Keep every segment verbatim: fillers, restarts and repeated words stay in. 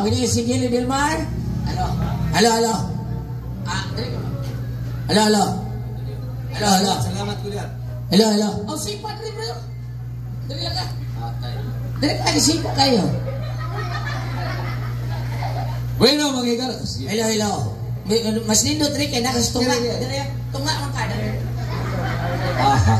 Oh, ini si Gili Dilmar. Halo. Halo, halo. Ah, dali ko. Halo, halo. Halo, halo. Salamat ko diyan. Halo, halo. Oh, sipat rin bro. Dali lang ka. Dali ka, sipa kayo. Bueno, mga igala. Hello, hello. Mas nindot rin kayo, nakastunga. Tunga mo ka. Aha.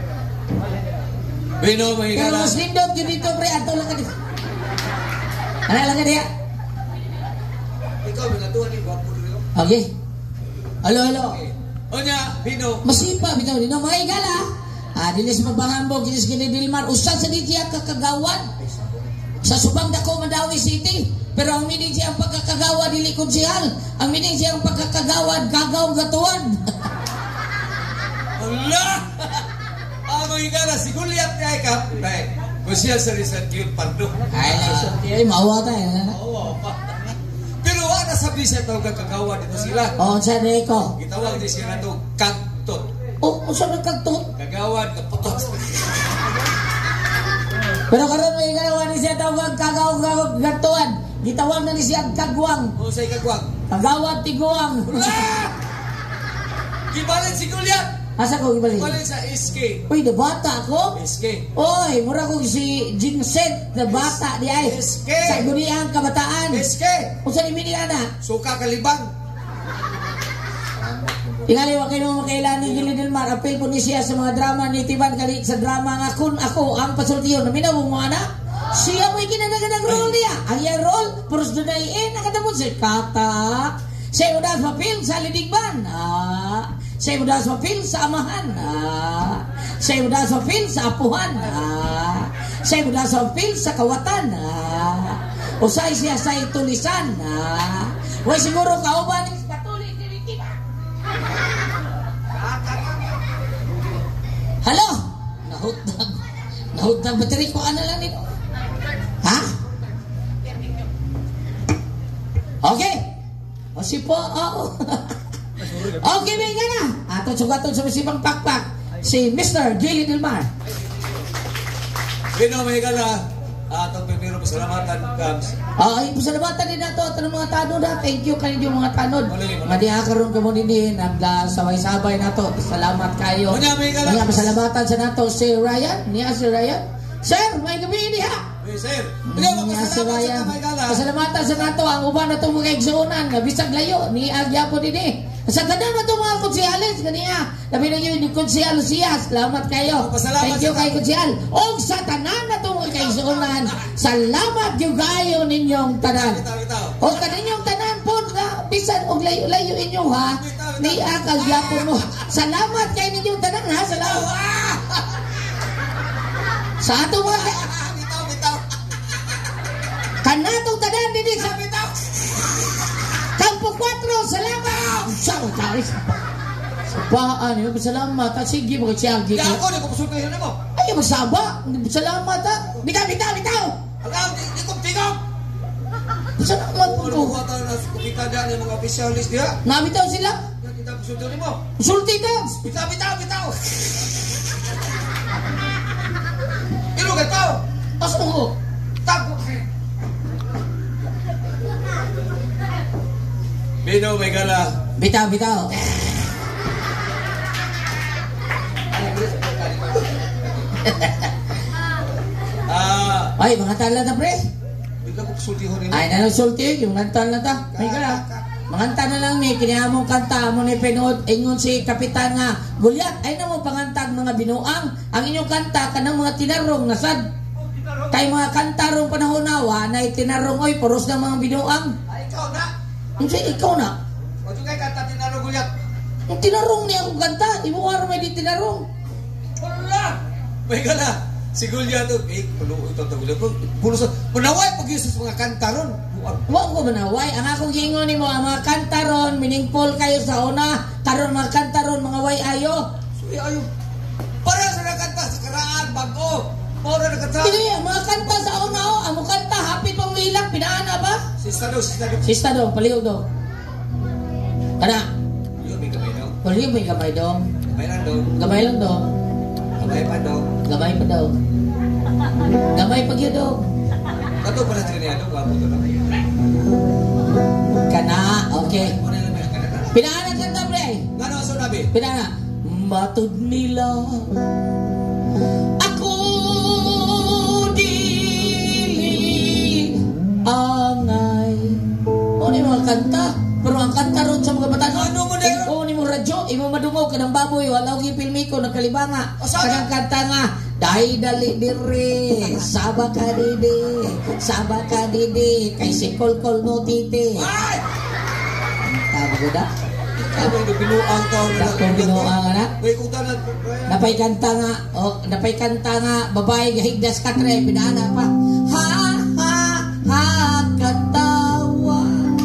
Bueno, mga igala. Pero mas nindot yun dito, pre. Ato lang ka dito. Ano lang ka diya? Ikaw, binatuan ni Guapo dito. Okay. Halo, halo. Onya, Bino. Masipa, bitaw din. Mga igala. Ah, dinis magbangambog, dinis Gili Dilmar. Usad sa diya kakagawan. Sa subang dako Mandawi City. Pero ang minin siya ang pagkakagawa dili konsehal. Ang minin siya ang pagkakagawa gagaw gatuan. Allah! Ah, mga igala, si Guliat niya ikap. Ay, kung siya sa Rizal Kiyot Pardo. Ay, ay, maawa tayo. Oo, pa. Pero wala sabi siya tawag kagawa dito sila. Oo, sa Neko. Gitawag din sila ito, kagtot. Oo, saan nagkagtot? Kagawan, kaputot. Pero karon may ganawa ni siya tawag kagaw gagaw gatuan. Gitawag na ni siya kagwang. O sa'y kagwang. Kagawad tiguang. Gibalin si Guliat. Asa ko ibalik? Gibalin sa S K. Uy, na bata ko. S K. Oy, mura ko si Jinset na bata di ay. S K. Sa guniang kabataan. S K. O sa ni ana? Suka kalibang. Tingali wa kayo makailan ni Gili Dilmar. Apil po ni siya sa mga drama ni Tiban kali sa drama nga kun ako ang pasultiyon. Naminaw mo ana? Siya mo'y kinanaganang role niya. Ang iyang role, puros dunayin, nakatapos si Kata. Siya udas mapil sa lidigban. Ah. Siya udas mapil sa amahan. Ah. Siya udas mapil sa apuhan. Ah. Siya udas mapil sa kawatan. Ah. Usay siya sa itulisan. Ah. Way siguro kauban ni Katulik ni Rikiba. Halo? Nahutang. Nahutang bateri ko ano lang nito. Ha? Okay. O si po, oo. Okay, may ka na. Ato sugatod sa masibang pakpak. Si Mister Gili Dilmar. Bino, may igala. Atong pipiro pasalamatan, Kams. Ay, pasalamatan din nato at ng mga tanod ha. Thank you kayo yung mga tanod. Madiakaroon ka mo din naglasaway-sabay nato. Salamat kayo. Unya, may igala. Mga pasalamatan sa nato si Ryan. Niya si Ryan. Sir, may gabi ini ha. Hey, sir. Niya si Ryan. Pasalamatan sa nato ang uban na itong mga igsuunan. Bisag layo. Ni Agya po din eh. Sa ganda na itong mga konsyales. Kaniya. Labi na yun yung konsyal siya. Salamat kayo. Thank you kay konsyal. O sa tanan na itong mga kaigsuunan. Salamat yung gayo ninyong tanan. O kaninyong tanan po na bisan o layo-layo inyo ha. Ni Agya po mo. Salamat kay ninyong tanan ha. Salamat. Sa ato mga Bitaw, bitaw. kanatong tanan din sa Bitaw. Campo four, salamat! Saan ang taris? Sa paan, yung salamat. Ah, sige, mga siyagi. Di ako, di ko pasultahin na mo. Ay, masaba. Salamat ha. Bitaw, bitaw, bitaw! Alam, di, di ko tingog. Salamat po Ano po. ko ata na kita dyan yung mga officialist diya? Nabitaw sila? Yan, kita pasultahin mo. Sulti ka! Bitaw, bitaw, bitaw. Ilo ka tao. Pas mo ko. Tago. Bino, may gala. Bitaw, bitaw. Ah, Ay, mga tala na pre. hindi ka pasultihon rin. Ay, nanulsulti yung nantal na ta. May kala. Manganta na lang ni, kiniyamong kanta mo ni Pinood, ingon si Kapitan nga, Gulyat, ay na mo pangantag mga binuang, ang inyong kanta, kanang mga tinarong, nasad. Tay mga kanta rong panahonawa, na itinarong, oy, puros ng mga binuang. Ay, ikaw na. Ang siya, ikaw na. O, ito kay kanta tinarong Gulyat. Ang tinarong niya akong kanta, imuwaro may di tinarong. Wala. May gala. Si Gulyat, eh, pulo ito ito Gulyat. Pulo sa, manaway pag sa mga kanta ron. Huwag ko manaway, ang akong hingon ni mo, ang mga kanta ron, miningpol kayo sa una, karon mga kanta ron, mga way ayo. So, ayo. Para sa nakanta sa karaan, bago. Para nakanta. Hindi, ang mga kanta sa una, oh, ang mga kanta, hapit pang milang, pinaana ba? Sista daw, sista daw. Sista dong, palihog dong. Kana, Yun, may kamay daw. palihog may gamay dong. Kamay lang daw. Gamay lang dong. Kamay pa daw. Gamay pa daw. Gamay pag yun dong. Kato pala Trinidad, wapo to lang. Kana, okay. Pinaanan ka na, pre. Gano aso nabi? Pinaanan. Matod nila ako dili angay. O ni mga kanta. Pero ang kanta ron sa mga batan. Ano mo na? O ni mo radyo. Imo madungog ka ng baboy. Walaw gipilmi ko. Nagkalibanga. Kadang kanta nga. Dahi dali diri. Saba ka didi. Saba ka didi. Kay si Kolkol no titi. Ay! Tama ko na? Ano yung binuang ka? Dako binuang na? May kuta na. Napay kanta nga. O, napay kanta nga. Babae gahigdas ka tre. Pinana pa. Ha, ha, ha, katawa.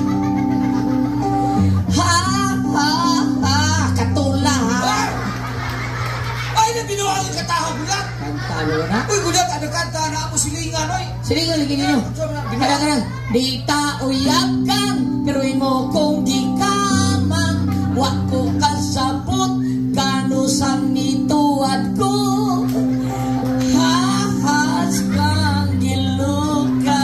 Ha, ha, ha, katula ha. Ay, na binuang ang katahaw bulat. Kanta mo na? Uy, bulat, ano kanta na ako silingan, oy. Sige, lagi nyo. Kadang-kadang. Di ta uyakan. Pero imo kong di kamang. Wako kasabot. Kano sang nituad ko. Hahas kang giluka.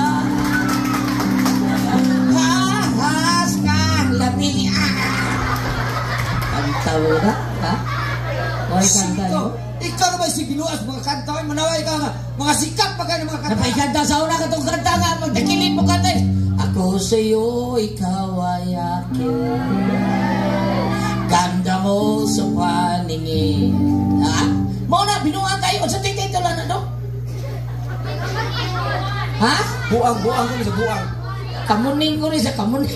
Hahas kang labian. Kanta mo na? Ha? May kanta mo? Ikaw na ba si binuas mga kanta? Ay, manaway ka nga. Mga sikat pa ka ng mga kanta. Napay kanta sa una ka itong kanta nga. Magdakilin mo kanta. Ako sa'yo, ikaw ay akin. Ganda mo sa paningin. Ha? Muna, binuang kayo. Sa tititulan na doon? Ha? Buang, buang ko sa buang. Kamuning ko rin sa kamuning.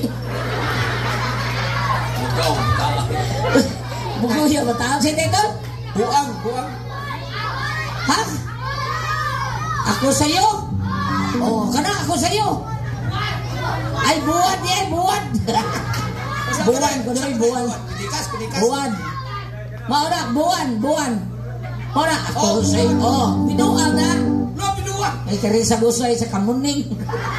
Bugaw. Bukuya ba tawag sa titul? Buang, buang. Ha? Ako sa'yo? Oo, kana ako sa'yo. Ay, buwan yan, buwan. Buwan, kuno yung buwan. Pinikas, pinikas. Buwan. Mauna, buwan, buwan. Mauna, ako sa'yo. Oo, binuang na. No, binuang. May karisa busay sa kamuning.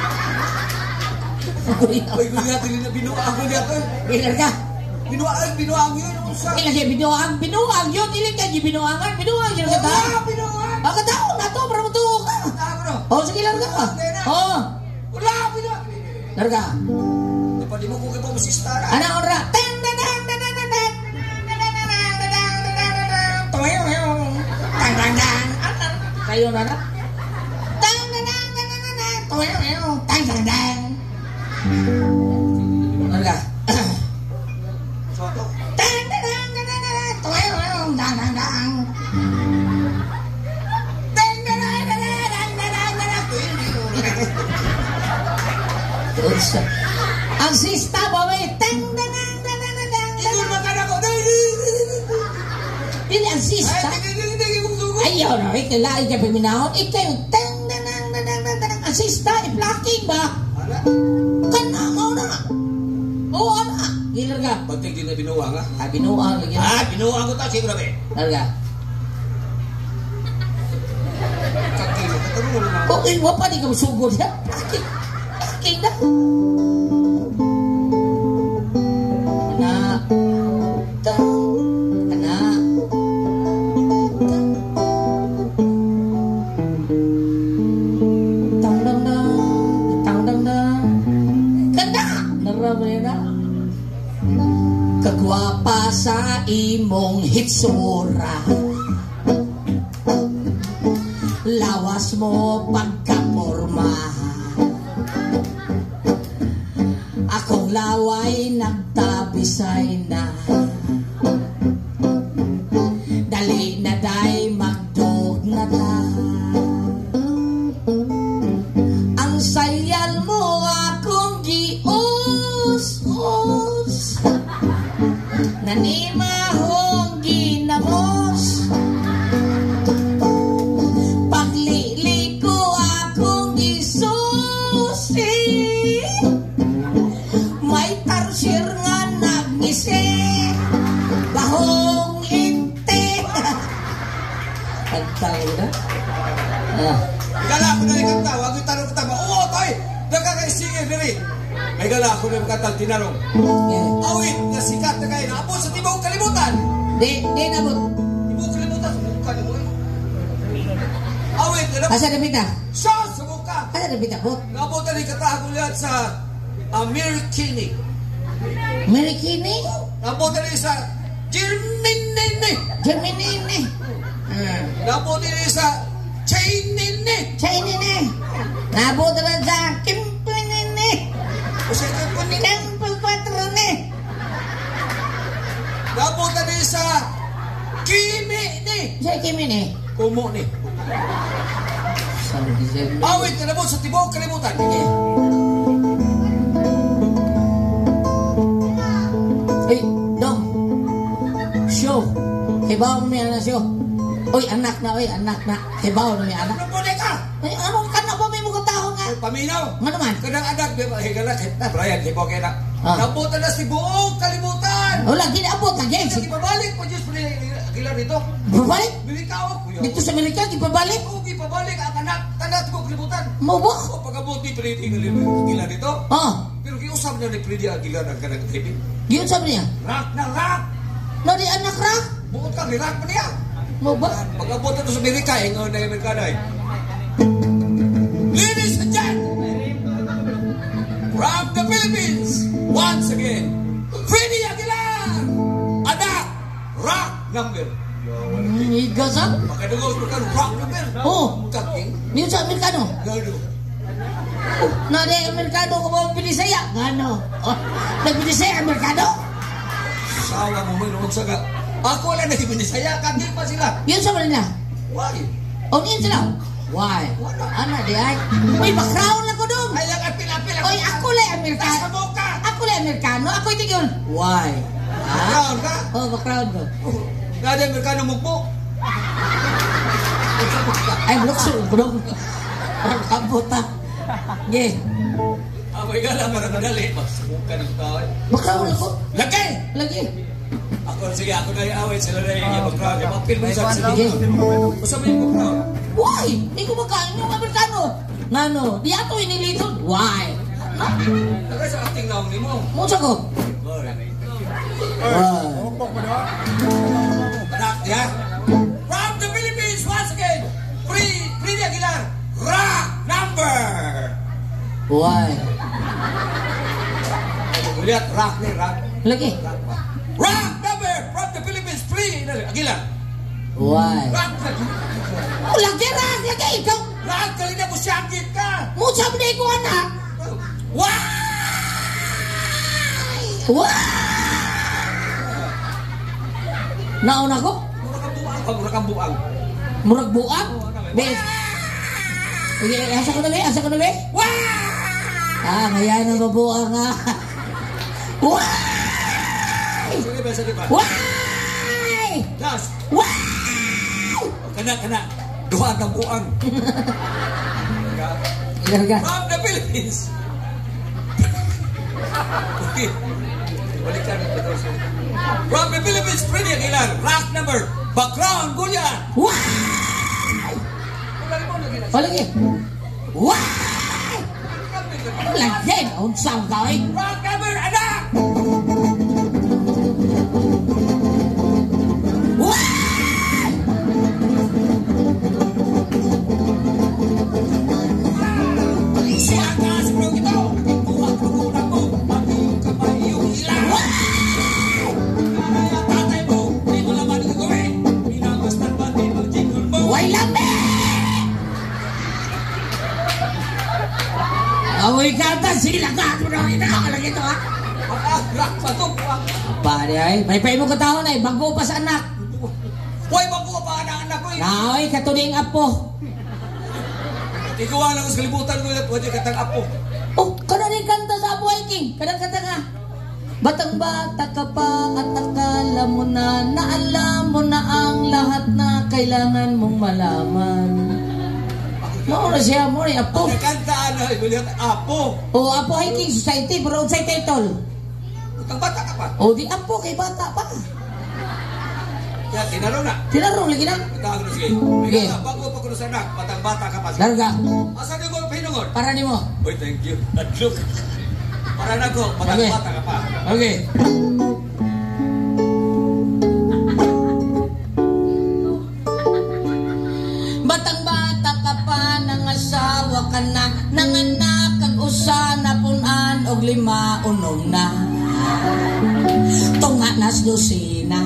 Uy, gulihat din na binuang ko niya. Ilan ka? Binuang, binuang yun. Ilan ka binuang, binuang yun. Ilan ka di binuangan, binuang yun ka ta. Wala, binuang. Ang kataon na to, para matuho ka. Oo, sige lang ka. Oo. Wala, binuang. Larga. Napali mo kung iba mo si Stara. Anong ora? Ten, ten, ten, ten, ten, ten, ten. Toyo, toyo. Tang, tang, tang. Kayo na na? Tang, tang, tang, tang, tang, tang. Toyo, toyo. Tang, tang, tang. Larga. Soto. Tang, tang, tang, tang, tang, tang. Toyo, toyo. Tang, tang, tang. Tang, tang, tang, tang, tang, tang, tang, tang. Ang sista, babae. Tang, tang, tang, tang, tang, tang. Ikaw naman ako. Hindi, ang sista. Ayaw na, ikalain ka paminahon. Ikaw yung tang, tang, tang, tang, tang, tang. Ang sista, i-plucking ba? Kana, mo na. Oo, ana. Gilar ka. Pagtig din na binuang ha? Ah, binuang. lagi. Ah, binuang ko ta. Siguro ba eh? Larga. Kakilo. Katanong mo naman. Okay, wapa di ka masugod. Plucking. Plucking na. Anak. Tang. Anak. Tang, tang, tang. Tang, tang, tang. Kanda! Naramay na. Kagwapa sa imong hitsura. Lawas mo pagkaporma. Akong laway nagtabisay na. Dali na day magdog na ta. Ang sayal mo akong gius-us. Nanimahong ginamos. Paglili ko akong isusi. May tarsir nga nag-isi. Bahong inte. Pagtayo na? Ah. Gala ako na yung kanta. Huwag yung tanong kita. Oo, toy! Nagkakaisingin diri. May gala ako na yung kanta. Tinarong. Yeah. Awit na sikat na kayo. Apo sa tibong kalimutan. Di, di na mo. Tibong kalimutan. Sa mukha ni mo. Awit. Alam mo. Asa na pita? Siya sa mukha. Ano na bitakot? Nabutan ni katagulat sa Amerikini. Merikini? Nabutan ni sa Germinini. Geminini. Hmm. Nabutan ni sa Chainini. Chainini. Nabutan na sa Kimpinini. O siya ka po ni. Temple Quattro ni. Nabutan ni sa Kimi ni. Sa Kimi ni. Kumo ni. Sabi siya. Awit na nabot sa tibok kalimutan. Eh. Uy, dong. Show. Hibaw mo may anak show. Uy, anak na, uy, anak na. Hibaw mo may anak. Ano po ka? Ay, ano ka na ba may mukha tao nga? Paminaw. Nga naman. Kadang anak, di ba? Higala, kita, Brian, di ba kaya na? Ah. Nabutan na si buong kalimutan. Wala, ginabot na, James. Hindi pabalik po, Diyos, gila dito. Pabalik? Bilikaw ako yun. Dito sa Amerika, gipabalik? Oo, ipabalik ang anak, anak ko kalimutan. Mo ba? O, pagkabot ni Freddy gila dito. Oh, Pero kiusap niya ni Freddy Aguilar ang kanang tripin. yun sabi niya. Rock na rock. No, di anak ra? Bukod kang rock pa niya. Mo ba? Pagkabot ito sa Amerika, ingaw na yung Amerikano eh. Ladies and gentlemen, from the Philippines, once again, Freddy Aguilar, anak, rock number. Hmm, igazap? Makadugos mo ka, rock number. Oh, Kaking, yun sa Amerikano. gado. Oh, na di Amerikano ko ba pinisaya? Gano? Oh, nagpinisaya Amerikano? Sawa mo may noon sa ka. Ako lang nagpinisaya, kami pa sila. Yun sabi niya. Why? Oh, yun sila. Why? Ano di ay? Uy, background lang ko doon. Ay lang apil-apil. Uy, ako lang Sa Amerikano. boka. Ako lang Amerikano. Ako itigil. Why? Ha? Brown ka? Oh, background ko. Gada Amerikano mugbo. Ay, lukso. Bro. Parang kabuta. Yeah. Ako igala, marang madali. Masubukan ng tao. Background ako. Lagay! Lagi. Ako, sige, ako na i-awit sila na yung background. Yung apil mo sa Sige. Gusto mo yung background? Why? Hindi ko makain yung Amerikano. Ngano? Di ato inilito. Why? Ha? Nagay sa acting naong ni mo. Musa ko. Why? Anak niya. From the Philippines, once again, Free, Freddy Aguilar, rock number. Why? Ulihat, rock ni, rock. Lagi. Rock pa. Rock number from the Philippines, Freddy Aguilar. Why? Rock na. Oh, lagi rak. Lagi ikaw. Rock, kalina mo siyangkit ka. Musa mo na ikaw anak. Why? Why? Naon ako? Mura kang buang. Oh, mura kang buang. Murag buang? Be. Sige, asa ko na be? Asa ko na be? Why? Ah, ngayon ang babuang nga. Why? Sige ba, sige ba? Why? Last. Why? Kana, kana. Duha ng buang. Ilaga. From the Philippines. Okay. Balikan ang betul. From the Philippines, Freddy Aguilar. Rock number. Background, Gulyan. Why? Oh, lagi. Why? Lagi. Unsang ka eh. Rock number, anak. Why? Siaga sebelum itu. Buat pengguna mo. Mati yung kamay yung hilang. Kaya tatay mo. Di mo naman gagawin. Pinamastan ba di mo jingle mo? Why lambe? Amoy kata sila ka. Ano na lagi ito ha? Ah, rock pa to. Buang. Pare ay. May pay mo katahon ay. Bago pa sa anak. Hoy, bago pa anak-anak ko eh. Naoy, katuning apo. Ikaw lang sa kalibutan ko yung pwede katang apo. Oh, kada rin kanta sa Apo Hiking. Kadang kanta nga. Batang bata ka pa at akala mo na na alam mo na ang lahat na kailangan mong malaman. Maura siya mo rin, Apo. Ang kantaan na igulihan, apo. Oh, Apo Hiking Society, broad sa title. Ang bata ka pa. Oh, di Apo, kay bata pa. Yan, tinaro na. Tinarong lagi na. Itago na sige. Sige. Ikaw na, bago pa ko na sa anak, batang bata ka pa. Larga, Asan yung mga pinungon? para ni mo. Uy, thank you. Adlok. Para na ko, batang Okay. bata ka pa. Okay. Batang bata ka pa, nangasawa ka na, nanganak kag usa na punan og lima unom na. Tunga nas dosina.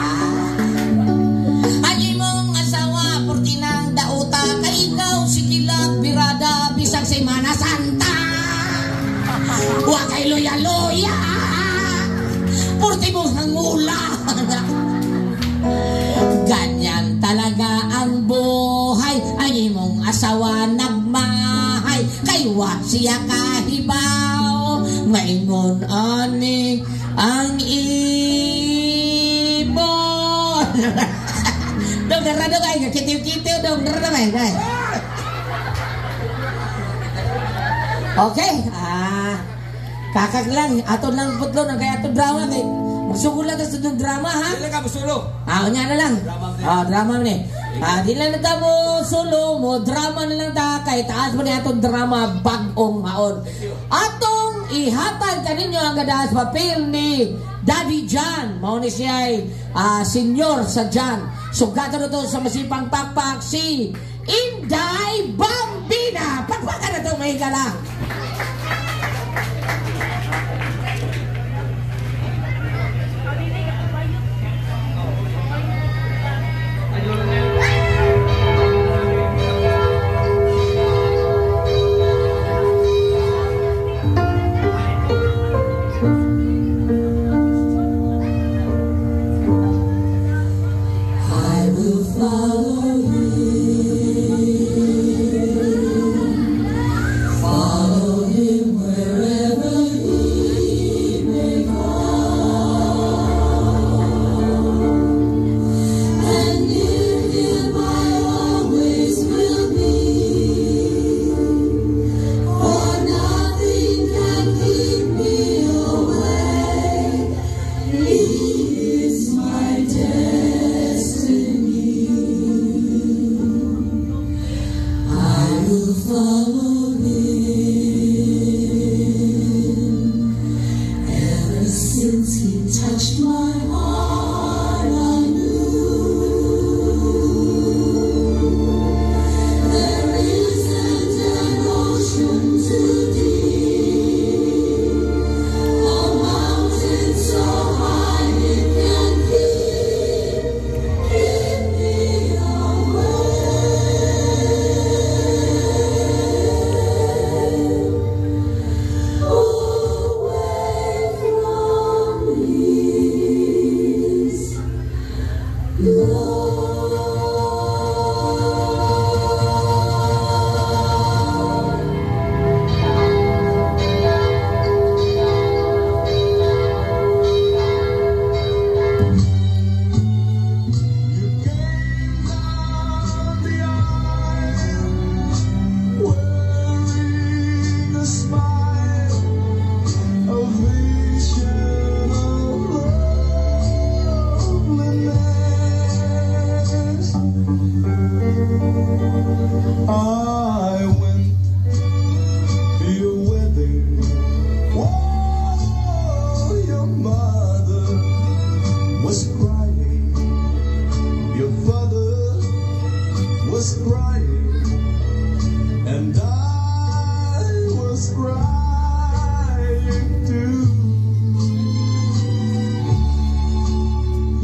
Ang imong asawa portinang dauta kay ikaw sikilak birada bisag Semana Santa. Wa kay loya-loya. Porti mo hangula. Ganyan talaga ang buhay. Ang imong asawa nagmahay kay wa siya kahibaw. Ngayon ani ang ibon. Dong rado kay kitiw-kitiw dong rado kay. Okay, ah kakak lang ato lang putlo na kay ato drama kay magsugod lang sa drama ha. Dili ka musulo. Ah, unya na lang. Ah, drama ni. Ah, di lang na mo solo mo drama na lang ta kay taas mo ni atong drama bag-ong maon. Atong ihatag kaninyo ang gadaas papel ni Daddy John. Mao ni siya ah, senior sa John. Sugatan na to sa masipang pakpak si Inday Bambina. Pakpakan na to may gala.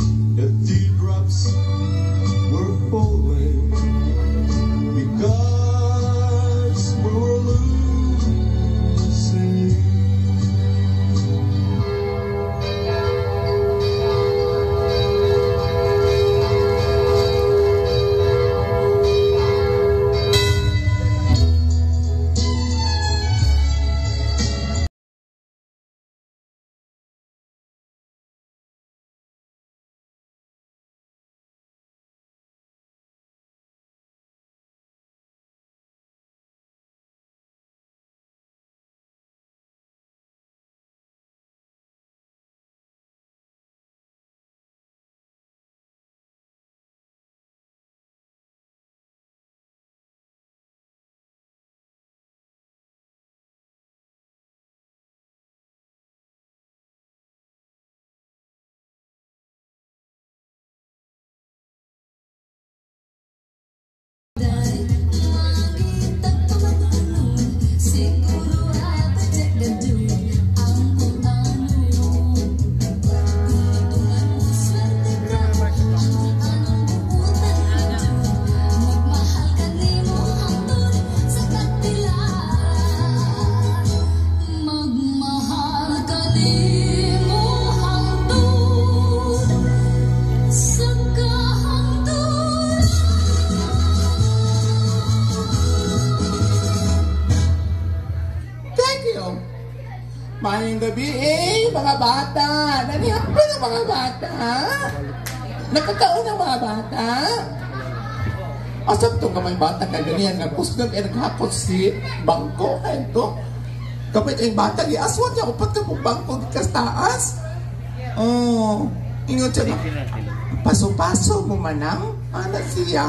Were falling because Mayong gabi eh, mga bata. Nanihapo ng mga bata. Nakakaon ng mga bata. Asap to kamay bata kay ganyan nga kusgan kay naghakot si bangko kay to. Kapit ang bata gi aswan niya upat ka mo bangko gikas taas. Oh, ingon siya na. Paso-paso mo manang ana siya.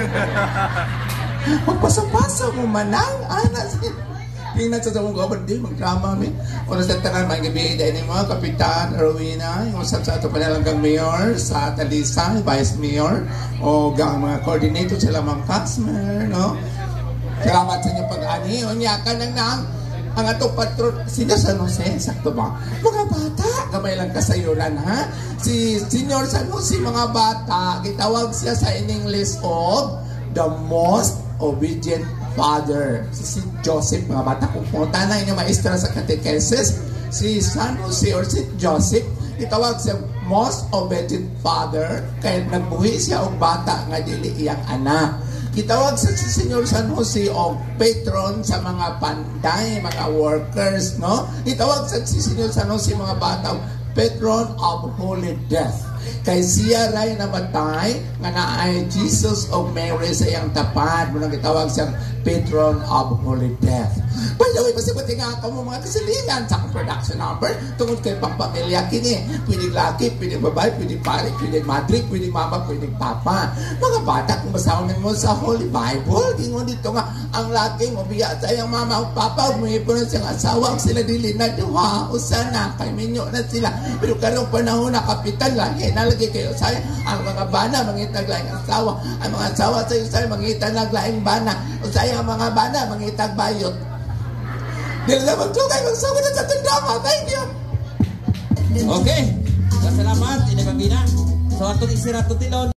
Paso-paso mo manang ana siya. Tingnan sa mong gaban di magdrama mi. Oras sa tanan may gabi dahil mo Kapitan Rowena, yung sa sa ato panalanggang mayor sa Talisa, vice mayor o gang mga coordinator sila mga customer, no? Salamat sa inyo pag-ani. Unya ka nang nang ang ato patron sino San Jose, sakto ba? Mga bata, gamay lang kasayuran ha. Si Senior San Jose, mga bata, gitawag siya sa in English of the most obedient father. Si, si Joseph, mga bata, kung punta na inyong maestra sa catechesis, si San Jose or si Joseph, itawag siya most obedient father, kaya nagbuhi siya og bata nga dili iyang anak. Itawag sa si Senyor San Jose o patron sa mga panday, mga workers, no? Itawag sa si Senyor San Jose, mga bata, patron of holy death. Kay siya ray namatay nga naay Jesus of Mary sa iyang tapat. Muna gitawag siyang patron of holy death. By the way, pasipati nga ako mo mga kasilingan sa production number tungkol kay pampamilya kini. Pwede laki, pwede babae, pwede pare, pwede madre, pwede mama, pwede papa. Mga bata, kung basahin mo sa Holy Bible, gingon dito nga, ang laki mo biya sa iyang mama o papa, umipon na siyang asawa, sila dili na duha, usana, kay minyo na sila. Pero karong panahon na kapitan, lahi nalagi kayo sa'yo, ang mga bana, mangitag laing asawa, ang mga asawa sa'yo sa'yo, mangitag naglaing bana, o sa'yo ang mga bana, mangitag bayot. Dili na magtugay, magsawa na sa tindama. Thank you. Okay. Salamat, ini Pambina. So, ato isira to tilon.